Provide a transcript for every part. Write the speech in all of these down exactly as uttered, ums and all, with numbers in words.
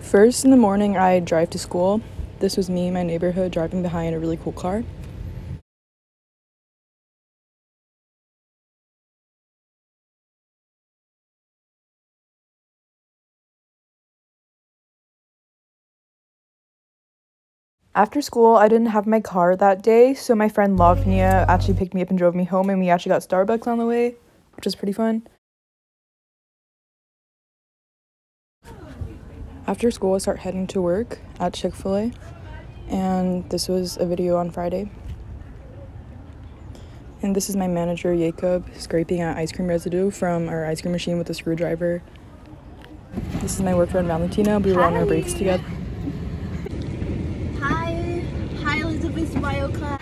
First in the morning, I drive to school. This was me in my neighborhood driving behind a really cool car. After school, I didn't have my car that day, so my friend Lavnia actually picked me up and drove me home, and we actually got Starbucks on the way, which was pretty fun. After school, I start heading to work at Chick-fil-A, and this was a video on Friday. And this is my manager, Jacob, scraping out ice cream residue from our ice cream machine with a screwdriver. This is my work friend, Valentina. We were on our breaks together. Hi. Hi, Elizabeth's bio class.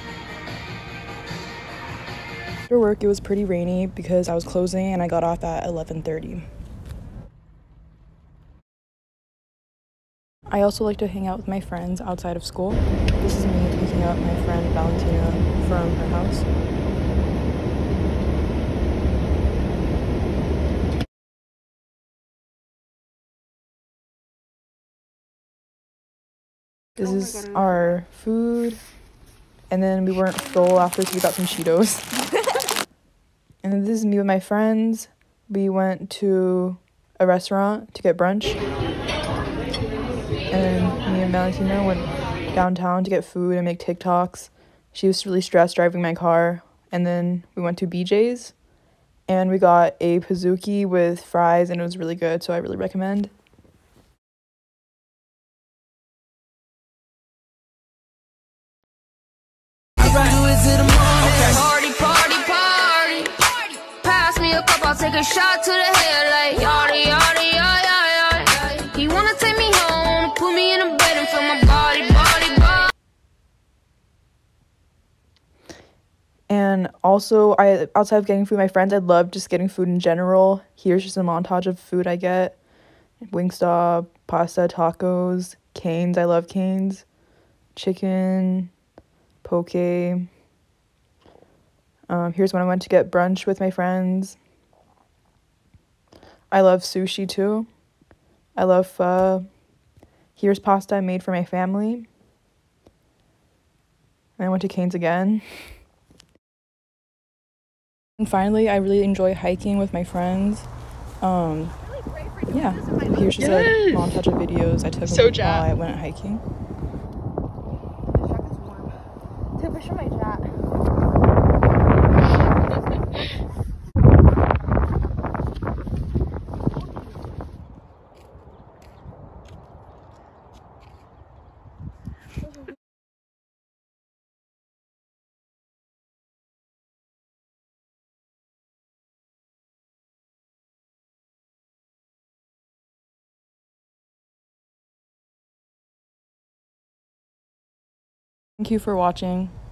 After work, it was pretty rainy because I was closing and I got off at eleven thirty. I also like to hang out with my friends outside of school. This is me picking up my friend Valentina from her house. This Oh is God, our food, and then we weren't full after, so we got some Cheetos. And then this is me with my friends. We went to a restaurant to get brunch. And me and Valentina went downtown to get food and make TikToks. She was really stressed driving my car. And then we went to B J's, and we got a Pizookie with fries, and it was really good, so I really recommend. Party, party, party. Pass me a cup, I'll take a shot to the head like yada, yada, yada, yada. You wanna take me home, put me in a bed and feel my body, body, body. And also, I outside of getting food with my friends, I love just getting food in general. Here's just a montage of food I get. Wingstop, pasta, tacos, Cane's. I love Cane's. Chicken, poke. Um, here's when I went to get brunch with my friends. I love sushi too. I love pho. Here's pasta I made for my family. And I went to Cane's again. And finally, I really enjoy hiking with my friends. Um, yeah, here's just Yes. a montage of videos I took So while jacked. I went hiking. Take a picture of my chat. Thank you for watching.